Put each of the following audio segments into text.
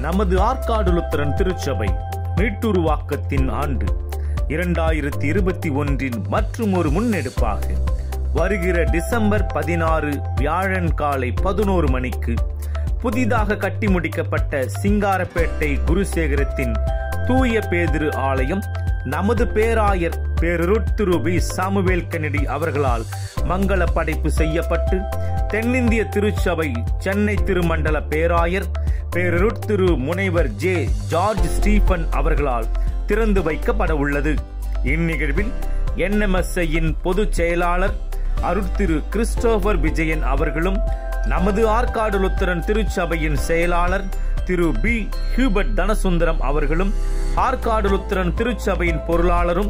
நமது ஆற்காடு லுத்தரன் திருச்சபை மீட்டுருவாக்கத்தின் ஆண்டு 2021 மற்றும் ஒரு முன்னெடுப்பாக வருகிற டிசம்பர் 16 வியாழன் காலை 11 மணிக்கு புதிதாக கட்டி முடிக்கப்பட்ட சிங்காரப்பேட்டை குருசேகரத்தின் தூய பேதிரு ஆலயம் நமது பேராயர் பேரருட்திரு பி சாமுவேல் கென்னடி அவர்களால் மங்கள படைப்பு செய்யப்பட்டு தென்னிந்திய திருச்சபை சென்னை திருமண்டல பேராயர் பேரருட்திரு முனைவர் ஜே ஜார்ஜ் ஸ்டீபன் அவர்களால் திறந்து வைக்கப்பட உள்ளது. இந்நிகழ்வில் NMSIயின் பொதுச் செயலாளர் அருட்திரு கிறிஸ்டோபர் விஜயன் அவர்களும் நமது ஆற்காடு லுத்தரன் திருச்சபையின் செயலாளர் திரு பி ஹியூபர்ட் தனசுந்தரம் அவர்களும் ஆற்காடு லுத்தரன் திருச்சபையின் பொருளாளரும்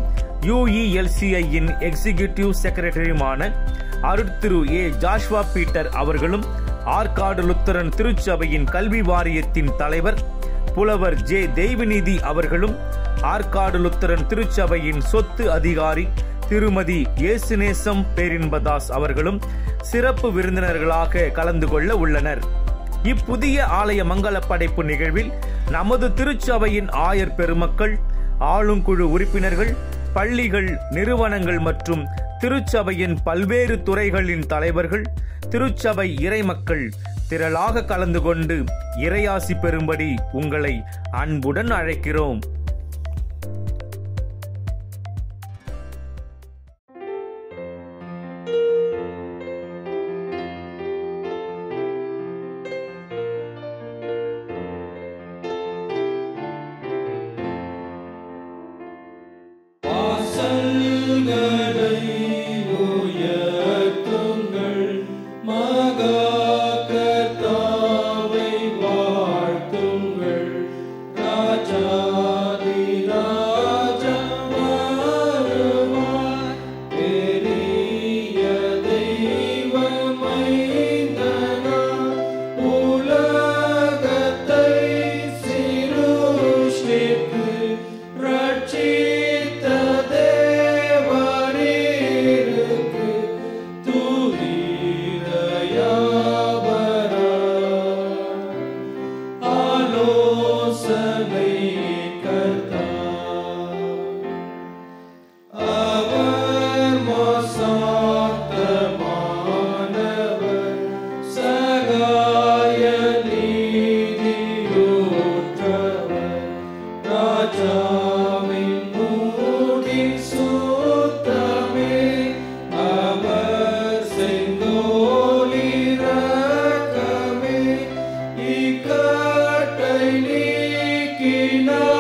UELCIயின் எக்ஸிகியூட்டிவ் செக்ரட்டரியுமான அருட்திரு ஏ ஜாஷ்வா பீட்டர் அவர்களும் ஆற்காடு லுத்தரன் திருச்சபையின் கல்வி வாரியத்தின் தலைவர் புலவர் ஜே தெய்வநீதி அவர்களும் ஆற்காடு லுத்தரன் திருச்சபையின் சொத்து அதிகாரி திருமதி இயேசுநேசம் பேரின்பதாஸ் அவர்களும் சிறப்பு விருந்தினர்களாக கலந்து கொள்ள உள்ளனர். இப்புதிய ஆலய மங்கள படைப்பு நிகழ்வில் நமது திருச்சபையின் ஆயர் பெருமக்கள், ஆளுங்குழு உறுப்பினர்கள், பள்ளிகள், நிறுவனங்கள் மற்றும் திருச்சபையின் பல்வேறு துறைகளின் தலைவர்கள், திருச்சபை இறைமக்கள் திரளாக கலந்து கொண்டு இறையாசி பெறும்படி உங்களை அன்புடன் அழைக்கிறோம். Ikatay ni kina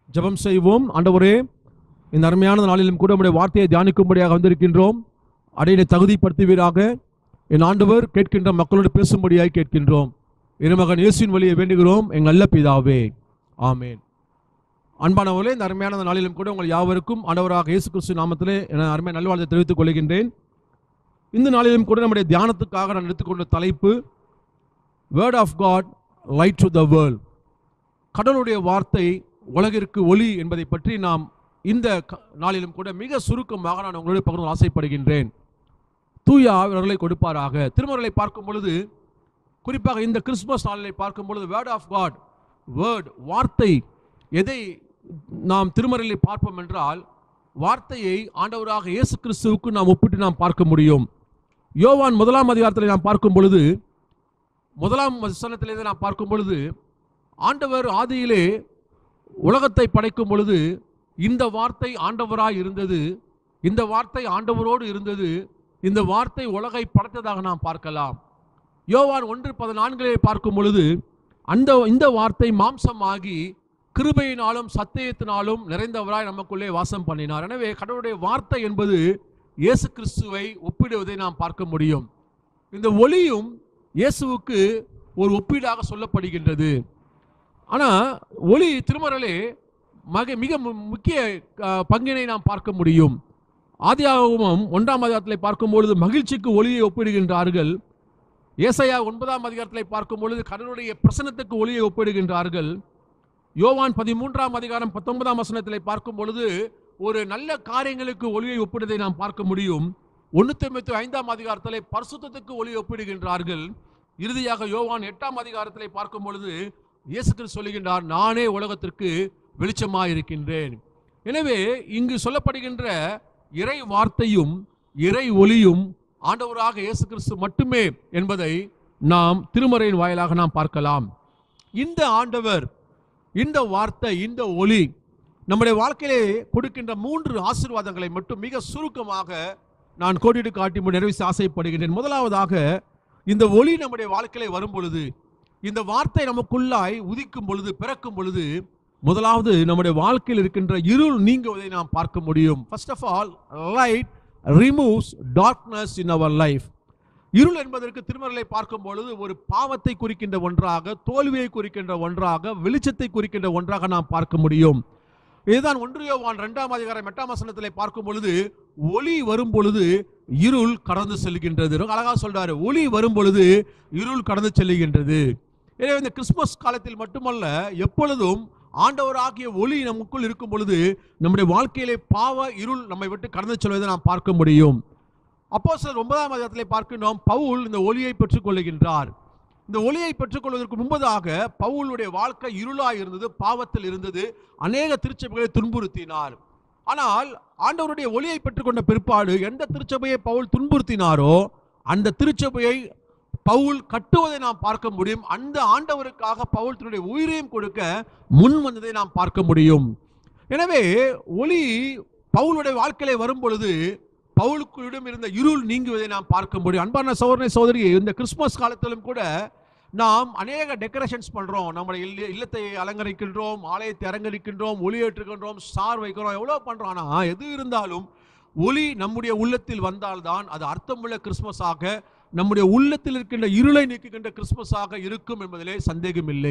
ஜெபம் செய்வோம். ஆண்டவரே, இந்த அருமையான நாளிலும் கூட உம்முடைய வார்த்தையை தியானிக்கும்படியாக வந்திருக்கின்றோம். அடையை தகுதிப்படுத்துவீராக. என் ஆண்டவர் கேட்கின்ற மக்களோடு பேசும்படியாக கேட்கின்றோம். இருமகன் இயேசுவின் வழியை வேண்டுகிறோம் எங்கள் நல்ல பிதாவே, ஆமேன். அன்பானவர்களே, இந்த அருமையான நாளிலும் கூட உங்கள் யாவருக்கும் ஆண்டவராக இயேசு கிறிஸ்து நாமத்திலே என அருமை நல்வாழ்த்தை தெரிவித்துக் கொள்கின்றேன். இந்த நாளிலும் கூட நம்முடைய தியானத்துக்காக நான் எடுத்துக்கொண்ட தலைப்பு word of God light to the world. கடவுளுடைய வார்த்தை உலகிற்கு ஒளி என்பதை பற்றி நாம் இந்த நாளிலும் கூட மிக சுருக்கமாக நான் உங்களோடு பகிர்ந்து ஆசைப்படுகின்றேன். தூய ஆவியானவரை கொடுப்பாராக. திருமறையை பார்க்கும் பொழுது, குறிப்பாக இந்த கிறிஸ்துமஸ் நாளிலை பார்க்கும் பொழுது வேர்ட் ஆஃப் காட், வேர்ட் வார்த்தை, எதை நாம் திருமறையை பார்ப்போம் என்றால் வார்த்தையை ஆண்டவராக இயேசு கிறிஸ்துவுக்கு நாம் ஒப்பிட்டு நாம் பார்க்க முடியும். யோவான் 1ஆம் அதிகாரத்தில் நாம் பார்க்கும் பொழுது, 1ஆம் வசனத்திலே நாம் பார்க்கும் பொழுது, ஆண்டவர் ஆதியிலே உலகத்தை படைக்கும் பொழுது இந்த வார்த்தை ஆண்டவராய் இருந்தது, இந்த வார்த்தை ஆண்டவரோடு இருந்தது, இந்த வார்த்தை உலகை படைத்ததாக நாம் பார்க்கலாம். யோவான் 1:14 பார்க்கும் பொழுது இந்த வார்த்தை மாம்சமாகி கிருபையினாலும் சத்தியத்தினாலும் நிறைந்தவராய் நமக்குள்ளே வாசம் பண்ணினார். எனவே கடவுளுடைய வார்த்தை என்பது இயேசு கிறிஸ்துவை ஒப்பிடுவதை நாம் பார்க்க முடியும். இந்த ஒளியும் இயேசுவுக்கு ஒரு ஒப்பீடாக சொல்லப்படுகின்றது. ஆனால் ஒளி திருமறையிலே மிக முக்கிய பங்கினை நாம் பார்க்க முடியும். ஆதியாகமம் 1ஆம் அதிகாரத்தில் பார்க்கும் பொழுது மகிழ்ச்சிக்கு ஒளியை ஒப்பிடுகின்றார்கள். ஏசாயா 9ஆம் அதிகாரத்தில் பார்க்கும் பொழுது கடவுளுடைய பிரசன்னத்துக்கு ஒளியை ஒப்பிடுகின்றார்கள். யோவான் 13ஆம் அதிகாரம் 19ஆம் வசனத்தில் பார்க்கும் பொழுது ஒரு நல்ல காரியங்களுக்கு ஒளியை ஒப்பிடுவதை நாம் பார்க்க முடியும். 1:5ஆம் அதிகாரத்தில் பரிசுத்தத்துக்கு ஒளியை ஒப்பிடுகின்றார்கள். இறுதியாக யோவான் 8ஆம் அதிகாரத்தில் பார்க்கும் பொழுது இயேசு கிறிஸ்து சொல்லுகின்றார், நானே உலகத்திற்கு வெளிச்சமாக இருக்கின்றேன். எனவே இங்கு சொல்லப்படுகின்ற இறை வார்த்தையும் இறை ஒளியும் ஆண்டவராக இயேசு கிறிஸ்து மட்டுமே என்பதை நாம் திருமறையின் வாயிலாக நாம் பார்க்கலாம். இந்த ஆண்டவர், இந்த வார்த்தை, இந்த ஒளி நம்முடைய வாழ்க்கையிலே கொடுக்கின்ற 3 ஆசீர்வாதங்களை மட்டும் மிக சுருக்கமாக நான் கோடிட்டு காட்டி நிறைவு ஆசைப்படுகின்றேன். முதலாவதாக, இந்த ஒளி நம்முடைய வாழ்க்கையிலே வரும் பொழுது, இந்த வார்த்தை நமக்குள்ளாய் உதிக்கும் பொழுது, பிறக்கும் பொழுது, முதலாவது நம்முடைய வாழ்க்கையில் இருக்கின்ற இருள் நீங்குவதை நாம் பார்க்க முடியும். First of all, light removes darkness in our life. இருள் என்பதற்கு திருமறையை பார்க்கும் பொழுது ஒரு பாவத்தை குறிக்கின்ற ஒன்றாக, தோல்வியை குறிக்கின்ற ஒன்றாக, வெளிச்சத்தை குறிக்கின்ற ஒன்றாக நாம் பார்க்க முடியும். இதுதான் 1 யோவான் 2ஆம் அதிகாரம் 8ஆம் வசனத்திலே பார்க்கும் பொழுது, ஒளி வரும் பொழுது இருள் கடந்து செல்கின்றது. அழகா சொல்றாரு, ஒளி வரும் பொழுது இருள் கடந்து செல்கின்றது. எனவே இந்த கிறிஸ்துமஸ் காலத்தில் மட்டுமல்ல, எப்பொழுதும் ஆண்டவராகிய ஒளி நமக்குள் இருக்கும் பொழுது நம்முடைய வாழ்க்கையிலே பாவ இருள் நம்மை விட்டு கடந்து செல்வதை நாம் பார்க்க முடியும். அப்போஸ்தலர் 9ஆம் அதிகாரத்திலே பார்க்கின்றோம், பவுல் இந்த ஒளியை பெற்றுக் கொள்ளுகின்றார். இந்த ஒளியை பெற்றுக்கொள்வதற்கு முன்பதாக பவுலுடைய வாழ்க்கை இருளாய் இருந்தது, பாவத்தில் இருந்தது, அநேக திருச்சபைகளை துன்புறுத்தினார். ஆனால் ஆண்டவருடைய ஒளியை பெற்றுக்கொண்ட பிற்பாடு எந்த திருச்சபையை பவுல் துன்புறுத்தினாரோ அந்த திருச்சபையை பவுல் கட்டுவதை நாம் பார்க்க முடியும். அந்த ஆண்டவருக்காக பவுல் தன்னுடைய உயிரையும் கொடுக்க முன் வந்ததை நாம் பார்க்க முடியும். எனவே ஒளி பவுலுடைய வாழ்க்கையிலே வரும் பொழுது பவுலுக்குள்ளிடம் இருந்த இருள் நீங்குவதை நாம் பார்க்க முடியும். அன்பான சகோதரனே, சகோதரி, இந்த கிறிஸ்துமஸ் காலத்திலும் கூட நாம் அநேக டெக்கரேஷன்ஸ் பண்றோம். நம்முடைய இல்லத்தை அலங்கரிக்கின்றோம், ஆலயத்தை அலங்கரிக்கின்றோம், ஒளி ஏற்றுகின்றோம், ஸ்டார் வைக்கிறோம், எவ்வளவு பண்றோம். ஆனா எது இருந்தாலும் ஒளி நம்முடைய உள்ளத்தில் வந்தால்தான் அது அர்த்தமுள்ள கிறிஸ்துமஸாக, நம்முடைய உள்ளத்தில் இருக்கின்ற இருளை நீக்குகின்ற கிறிஸ்துமஸாக இருக்கும் என்பதிலே சந்தேகம் இல்லை.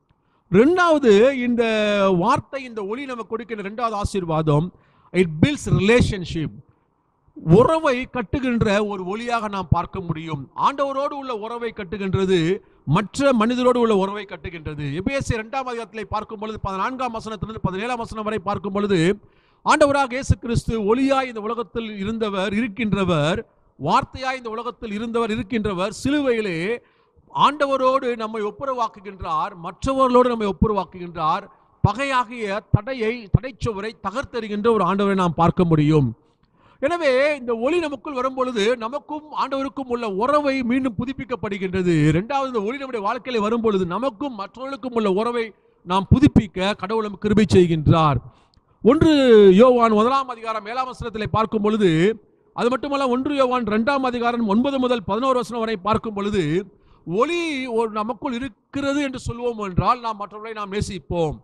இரண்டாவது, இந்த வார்த்தை, இந்த ஒளி நமக்கு கொடுக்கின்ற இரண்டாவது ஆசீர்வாதம், இட் பில்ட்ஸ் ரிலேஷன்ஷிப். உறவை கட்டுகின்ற ஒரு ஒளியாக நாம் பார்க்க முடியும். ஆண்டவரோடு உள்ள உறவை கட்டுகின்றது, மற்ற மனிதரோடு உள்ள உறவை கட்டுகின்றது. எபேசியர் 2ஆம் அதிகாரத்திலே பார்க்கும் பொழுது 14ஆம் வசனத்திலிருந்து 17ஆம் வசனம் வரை பார்க்கும் பொழுது, ஆண்டவராக இயேசு கிறிஸ்து ஒளியாய் இந்த உலகத்தில் இருக்கின்றவர், வார்த்தையாய் இந்த உலகத்தில் இருக்கின்றவர், சிலுவையிலே ஆண்டவரோடு நம்மை ஒப்புரவாக்குகின்றார், மற்றவர்களோடு நம்மை ஒப்புரவாக்குகின்றார், பகையாகிய தடைச்சுவரை தகர்த்தெறிகின்ற ஒரு ஆண்டவரை நாம் பார்க்க முடியும். எனவே இந்த ஒளி நமக்குள் வரும் பொழுது நமக்கும் ஆண்டவருக்கும் உள்ள உறவை மீண்டும் புதுப்பிக்கப்படுகின்றது. இரண்டாவது, இந்த ஒளி நம்முடைய வாழ்க்கையில வரும் பொழுது நமக்கும் மற்றவர்களுக்கும் உள்ள உறவை நாம் புதுப்பிக்க கடவுள் நமக்கு கிருபை செய்கின்றார். 1 யோவான் 1ஆம் அதிகாரம் 7ஆம் வசனத்திலே பார்க்கும் பொழுது, அது மட்டுமல்ல 1 யோவான் 2ஆம் அதிகாரம் 9 முதல் 11 வசனம் வரை பார்க்கும் பொழுது, ஒளி நமக்குள் இருக்கிறது என்று சொல்வோம் என்றால் நாம் மற்றவர்களை நாம் நேசிப்போம்.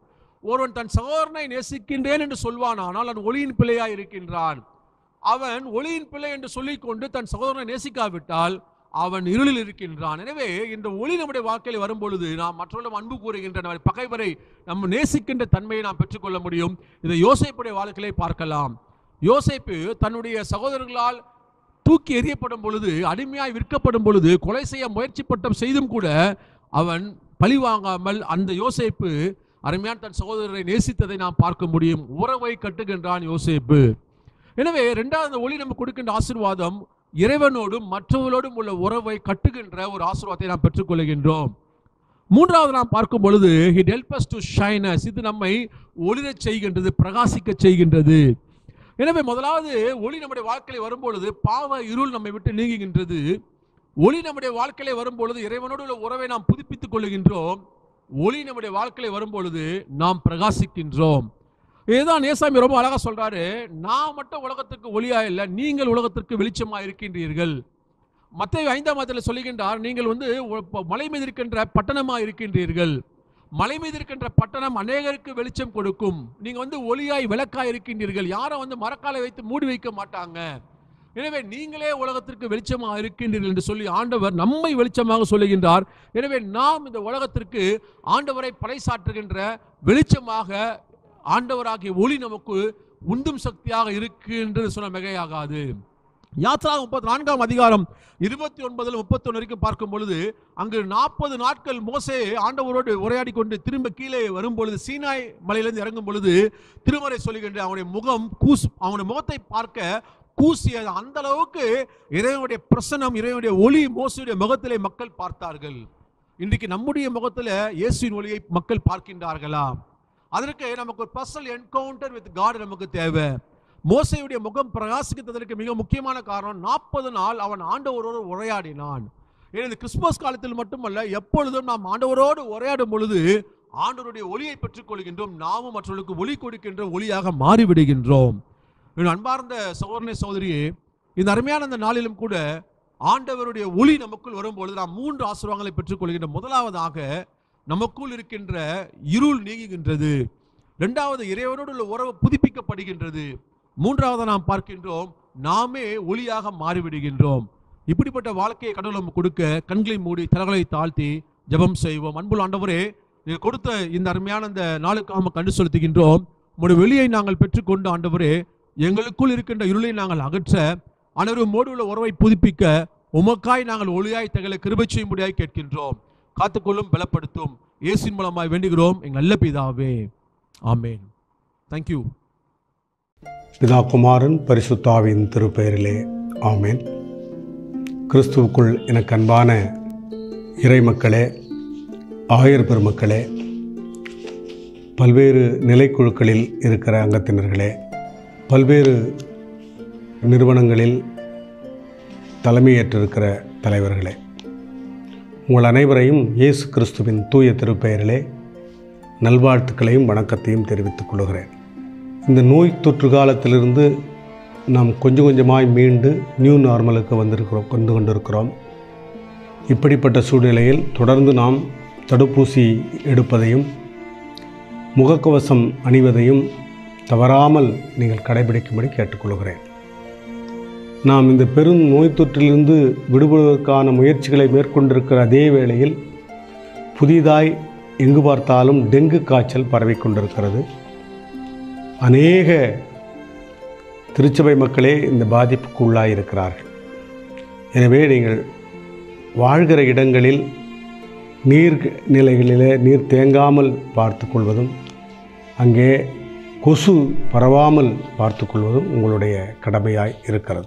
ஒருவன் தன் சகோதரனை நேசிக்கின்றேன் என்று சொல்வான், ஆனால் அவன் ஒளியின் பிள்ளையாய் இருக்கின்றான். அவன் ஒளியின் பிள்ளை என்று சொல்லிக்கொண்டு தன் சகோதரனை நேசிக்காவிட்டால் அவன் இருளில் இருக்கின்றான். எனவே இந்த ஒளி நம்முடைய வாழ்க்கையில் வரும்பொழுது நாம் மற்றவர்களும் அன்பு கூறுகின்ற பகைவரை நம்ம நேசிக்கின்ற தன்மையை நாம் பெற்றுக்கொள்ள முடியும். இதை யோசேப்புடைய வாழ்க்கையிலே பார்க்கலாம். யோசேப்பு தன்னுடைய சகோதரர்களால் தூக்கி எறியப்படும் பொழுது, அடிமையாய் விற்கப்படும் பொழுது, கொலை செய்ய முயற்சிப்பட்டம் செய்தும் கூட அவன் பழி வாங்காமல் அந்த யோசேப்பு அருமையான தன் சகோதரரை நேசித்ததை நாம் பார்க்க முடியும். உறவை கட்டுகின்றான் யோசேப்பு. எனவே இரண்டாவது ஒளி நமக்கு கொடுக்கின்ற ஆசீர்வாதம் இறைவனோடும் மற்றவர்களோடும் உள்ள உறவை கட்டுகின்ற ஒரு ஆசீர்வாதத்தை நாம் பெற்றுக்கொள்கின்றோம். மூன்றாவது நாம் பார்க்கும் பொழுது he helps us to shine us. இது நம்மை ஒளிரச் செய்கின்றது, பிரகாசிக்க செய்கின்றது. எனவே முதலாவது ஒளி நம்முடைய வாழ்க்கையில் வரும்பொழுது பாவ இருள் நம்மை விட்டு நீங்குகின்றது. ஒளி நம்முடைய வாழ்க்கையிலே வரும்பொழுது இறைவனோடு உள்ள உறவை நாம் புதுப்பித்துக் கொள்கின்றோம். ஒளி நம்முடைய வாழ்க்கையிலே வரும்பொழுது நாம் பிரகாசிக்கின்றோம். இதுதான் ஏசாமி ரொம்ப அழகா சொல்றாரு, நான் மட்டும் உலகத்துக்கு ஒளியா இல்லை, நீங்கள் உலகத்திற்கு வெளிச்சமா இருக்கின்றீர்கள். மத்தேயு 5 சொல்லுகின்றார், நீங்கள் மலை மீது இருக்கின்ற பட்டணமா இருக்கின்றீர்கள். மலை மீது இருக்கின்ற பட்டணம் அநேகருக்கு வெளிச்சம் கொடுக்கும். நீங்க ஒளியாய் விளக்காய் இருக்கின்றீர்கள். யாரும் மரக்காலை வைத்து மூடி வைக்க மாட்டாங்க. எனவே நீங்களே உலகத்திற்கு வெளிச்சமாக இருக்கின்றீர்கள் என்று சொல்லி ஆண்டவர் நம்மை வெளிச்சமாக சொல்லுகின்றார். எனவே நாம் இந்த உலகத்திற்கு ஆண்டவரை பறைசாற்றுகின்ற வெளிச்சமாக ஆண்டவராகிய ஒளி நமக்கு உந்தும் சக்தியாக இருக்கின்றது சொன்ன மிகையாகாது. யாத்ராகமம் 34 29-31 வரைக்கும் பார்க்கும் பொழுது அங்கு 40 நாட்கள் மோசே ஆண்டவரோடு உரையாடி கொண்டு திரும்ப கீழே வரும் பொழுது, சீனாய் மலையிலிருந்து இறங்கும் பொழுது திருமறை சொல்லுகின்ற அவனுடைய அவனுடைய முகத்தை பார்க்க கூசியது. அந்த அளவுக்கு இறைவனுடைய பிரசன்னம், இறைவனுடைய ஒளி மோசையுடைய முகத்திலே மக்கள் பார்த்தார்கள். இன்றைக்கு நம்முடைய முகத்தில் இயேசுவின் ஒளியை மக்கள் பார்க்கின்றார்களா? அதற்கு நமக்கு ஒரு பர்சனல் என்கவுண்டர் வித் காட் நமக்கு தேவை. மோசையுடைய முகம் பிரகாசித்ததற்கு மிக முக்கியமான காரணம் 40 நாள் அவன் ஆண்டவரோடு உரையாடினான். இந்த கிறிஸ்துமஸ் காலத்தில் மட்டுமல்ல, எப்பொழுதும் நாம் ஆண்டவரோடு உரையாடும் பொழுது ஆண்டவருடைய ஒளியை பெற்றுக் கொள்கின்றோம். நாமும் மற்றவர்களுக்கு ஒளி கொடுக்கின்ற ஒளியாக மாறிவிடுகின்றோம். அன்பார்ந்த சகோதரனே சகோதரியே, இந்த அருமையான அந்த நாளிலும் கூட ஆண்டவருடைய ஒளி நமக்குள் வரும்பொழுது நாம் 3 ஆசீர்வாதங்களை பெற்றுக்கொள்கின்ற. முதலாவதாக நமக்குள் இருக்கின்ற இருள் நீங்குகின்றது. இரண்டாவது இறைவனோடு உள்ள உறவு புதுப்பிக்கப்படுகின்றது. மூன்றாவது நாம் பார்க்கின்றோம், நாமே ஒளியாக மாறிவிடுகின்றோம். இப்படிப்பட்ட வாழ்க்கையை கடவுள் நமக்கு கொடுக்க கண்களை மூடி தலைகளை தாழ்த்தி ஜெபம் செய்வோம். அன்புள்ள ஆண்டவரே, நீங்கள் கொடுத்த இந்த அருமையான இந்த நாளுக்காக கண்டு செலுத்துகின்றோம். உங்களுடைய வெளியை நாங்கள் பெற்றுக்கொண்டு ஆண்டவரே, எங்களுக்குள் இருக்கின்ற இருளை நாங்கள் அகற்ற, அனைவரோடு உள்ள உறவை புதுப்பிக்க உமக்காய் நாங்கள் ஒளியாய் தகவலை கிருபை செய்யும்படியாய் கேட்கின்றோம். காத்துக்கொள்ளும், பலப்படுத்தும். இயேசுவின் மூலமாய் வேண்டுகிறோம் எங்கள் நல்ல பிதாவே, ஆமென். தேங்க்யூ. பிதா, குமாரன், பரிசுத்தாவின் திருப்பெயரிலே ஆமென். கிறிஸ்துவுக்குள் எனக்கு அன்பான இறை மக்களே, ஆயர் பெருமக்களே, பல்வேறு நிலைக்குழுக்களில் இருக்கிற அங்கத்தினர்களே, பல்வேறு நிறுவனங்களில் தலைமையேற்றிருக்கிற தலைவர்களே, உங்கள் அனைவரையும் இயேசு கிறிஸ்துவின் தூய திருப்பெயரிலே நல்வாழ்த்துக்களையும் வணக்கத்தையும் தெரிவித்துக் கொள்கிறேன். இந்த நோய் தொற்று காலத்திலிருந்து நாம் கொஞ்சம் கொஞ்சமாய் மீண்டு நியூ நார்மலுக்கு வந்து கொண்டிருக்கிறோம். இப்படிப்பட்ட சூழ்நிலையில் தொடர்ந்து நாம் தடுப்பூசி எடுப்பதையும் முகக்கவசம் அணிவதையும் தவறாமல் நீங்கள் கடைபிடிக்கும்படி கேட்டுக்கொள்கிறேன். நாம் இந்த பெரும் நோய் தொற்றிலிருந்து விடுபடுவதற்கான முயற்சிகளை மேற்கொண்டிருக்கிற அதே வேளையில் புதிதாய் எங்கு பார்த்தாலும் டெங்கு காய்ச்சல் பரவிக்கொண்டிருக்கிறது. அநேக திருச்சபை மக்களே இந்த பாதிப்புக்கு உள்ளாயிருக்கிறார்கள். எனவே நீங்கள் வாழ்கிற இடங்களில் நீர்நிலைகளிலே நீர் தேங்காமல் பார்த்து கொள்வதும், அங்கே கொசு பரவாமல் பார்த்து கொள்வதும் உங்களுடைய கடமையாய் இருக்கிறது.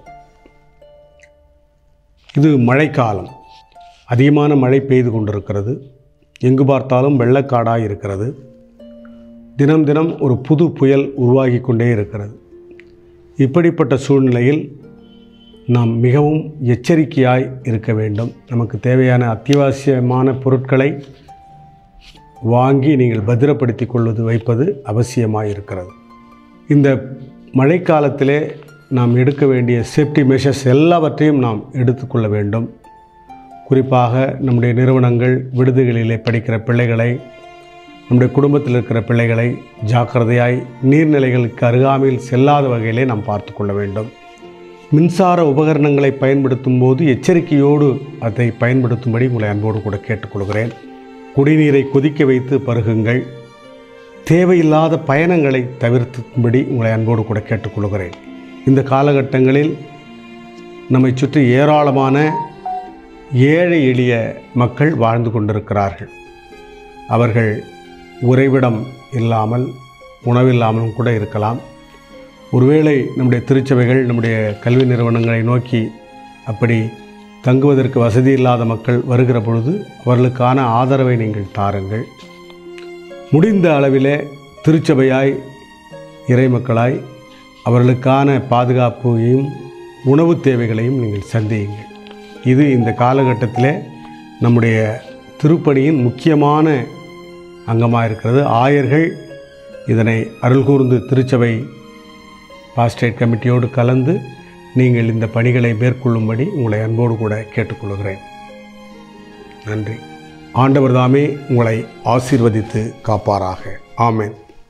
இது மழைக்காலம். அதிகமான மழை பெய்து கொண்டிருக்கிறது. எங்கு பார்த்தாலும் வெள்ளக்காடாய் இருக்கிறது. தினம் தினம் ஒரு புது புயல் உருவாகி கொண்டே இருக்கிறது. இப்படிப்பட்ட சூழ்நிலையில் நாம் மிகவும் எச்சரிக்கையாய் இருக்க வேண்டும். நமக்கு தேவையான அத்தியாவசியமான பொருட்களை வாங்கி நீங்கள் பத்திரப்படுத்தி கொள்வது வைப்பது அவசியமாக இருக்கிறது. இந்த மழைக்காலத்திலே நாம் எடுக்க வேண்டிய சேஃப்டி மெஷர்ஸ் எல்லாவற்றையும் நாம் எடுத்துக்கொள்ள வேண்டும். குறிப்பாக நம்முடைய நிறுவனங்கள், விடுதிகளிலே படிக்கிற பிள்ளைகளை நம்முடைய குடும்பத்தில் இருக்கிற பிள்ளைகளை ஜாக்கிரதையாய் நீர்நிலைகளுக்கு அருகாமையில் செல்லாத வகையிலே நாம் பார்த்து கொள்ள வேண்டும். மின்சார உபகரணங்களை பயன்படுத்தும் போது எச்சரிக்கையோடு அதை பயன்படுத்தும்படி உங்களை அன்போடு கூட கேட்டுக்கொள்கிறேன். குடிநீரை கொதிக்க வைத்து பருகுங்கள். தேவையில்லாத பயணங்களை தவிர்க்கும்படி உங்களை அன்போடு கூட கேட்டுக்கொள்கிறேன். இந்த காலகட்டங்களில் நம்மை சுற்றி ஏராளமான ஏழை எளிய மக்கள் வாழ்ந்து கொண்டிருக்கிறார்கள். அவர்கள் உறைவிடம் இல்லாமல் உணவில்லாமலும் கூட இருக்கலாம். ஒருவேளை நம்முடைய திருச்சபைகள் நம்முடைய கல்வி நிறுவனங்களை நோக்கி அப்படி தங்குவதற்கு வசதி இல்லாத மக்கள் வருகிற பொழுது அவர்களுக்கான ஆதரவை நீங்கள் தாருங்கள். முடிந்த அளவிலே திருச்சபையாய் இறைமக்களாய் அவர்களுக்கான பாதுகாப்பையும் உணவு தேவைகளையும் நீங்கள் சந்தியுங்கள். இது இந்த காலகட்டத்திலே நம்முடைய திருப்பணியின் முக்கியமான அங்கமாக இருக்கிறது. ஆயர்கள் இதனை அருள்கூர்ந்து திருச்சபை பாஸ்டரேட் கமிட்டியோடு கலந்து நீங்கள் இந்த பணிகளை மேற்கொள்ளும்படி உங்களை அன்போடு கூட கேட்டுக்கொள்கிறேன். நன்றி. ஆண்டவர் தாமே உங்களை ஆசீர்வதித்து காப்பாராக. ஆமென்.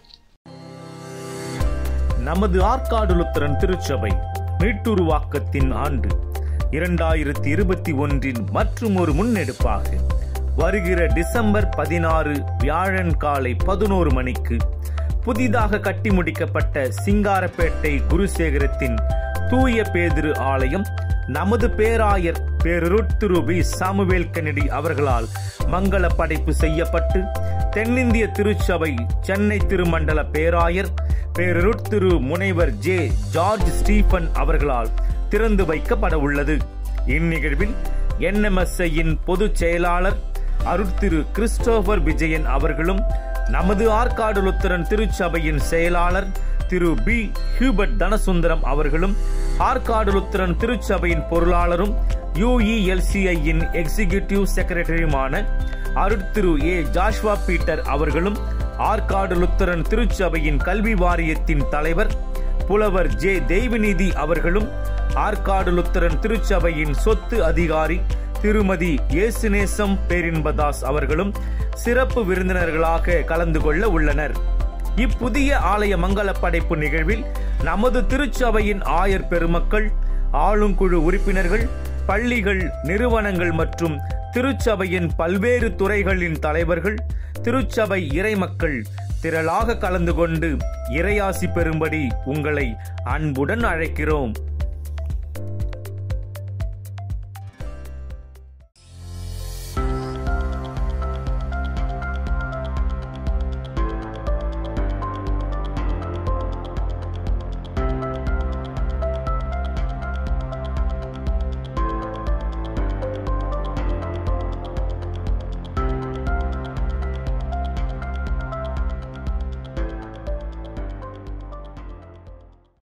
நமது ஆற்காடு லுத்தரன் திருச்சபை மீட்டுருவாக்கத்தின் ஆண்டு 2021 மற்றும் ஒரு முன்னெடுப்பாக வருகிற டிசம்பர் 16 வியாழன் காலை 11 மணிக்கு புதிதாக கட்டி முடிக்கப்பட்ட சிங்காரப்பேட்டை குருசேகரத்தின் தூய பேதுரு ஆலயம் நமது பேராயர் பேரருட்திரு பி. சாமுவேல் கென்னடி அவர்களால் மங்கள படைப்பு செய்யப்பட்டு தென்னிந்திய திருச்சபை சென்னை திருமண்டல பேராயர் பேரருட்திரு முனைவர் ஜே. ஜார்ஜ் ஸ்டீபன் அவர்களால் திறந்து வைக்கப்பட உள்ளது. இந்நிகழ்வில் NMSIயின் பொதுச் செயலாளர் அருட்திரு கிறிஸ்டோபர் விஜயன் அவர்களும் நமது ஆற்காடு லுத்தரன் திருச்சபையின் செயலாளர் திரு பி. ஹியூபர்ட் தனசுந்தரம் அவர்களும் ஆற்காடு லுத்தரன் திருச்சபையின் பொருளாளரும் UELCIயின் எக்ஸிகியூட்டிவ் செக்ரட்டரியுமான அருட்திரு ஏ. ஜாஷ்வா பீட்டர் அவர்களும் ஆற்காடு லுத்தரன் திருச்சபையின் கல்வி வாரியத்தின் தலைவர் புலவர் ஜே. தெய்வநீதி அவர்களும் ஆற்காடு லுத்தரன் திருச்சபையின் சொத்து அதிகாரி திருமதி இயேசுநேசம் பேரின்பதாஸ் அவர்களும் சிறப்பு விருந்தினர்களாக கலந்து கொள்ள உள்ளனர். இப்புதிய ஆலய மங்கள படைப்பு நிகழ்வில் நமது திருச்சபையின் ஆயர் பெருமக்கள், ஆளுங்குழு உறுப்பினர்கள், பள்ளிகள், நிறுவனங்கள் மற்றும் திருச்சபையின் பல்வேறு துறைகளின் தலைவர்கள், திருச்சபை இறைமக்கள் திரளாக கலந்து கொண்டு இறையாசி பெறும்படி உங்களை அன்புடன் அழைக்கிறோம்.